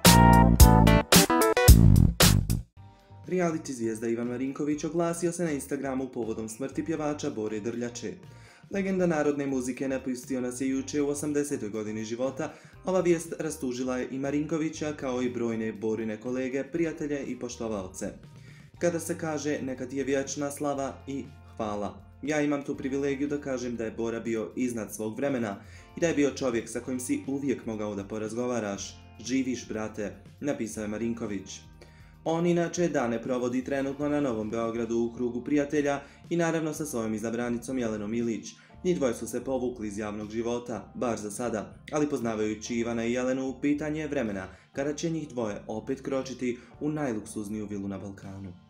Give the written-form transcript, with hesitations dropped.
Reality zvijezda Ivan Marinković oglasio se na Instagramu povodom smrti pjevača Bore Drljače. Legenda narodne muzike napustio nas je juče u 80. godini života. Ova vijest rastužila je i Marinkovića kao i brojne Borine kolege, prijatelje i poštovalce. Kada se kaže neka ti je vječna slava i hvala. Ja imam tu privilegiju da kažem da je Bora bio iznad svog vremena i da je bio čovjek sa kojim si uvijek mogao da porazgovaraš. Živiš, brate, napisao je Marinković. On inače dane provodi trenutno na Novom Beogradu u krugu prijatelja i naravno sa svojom izabranicom Jelenom Ilić. Njih dvoje su se povukli iz javnog života, bar za sada, ali poznavajući Ivana i Jelenu, pitanje je vremena kada će njih dvoje opet kročiti u najluksuzniju vilu na Balkanu.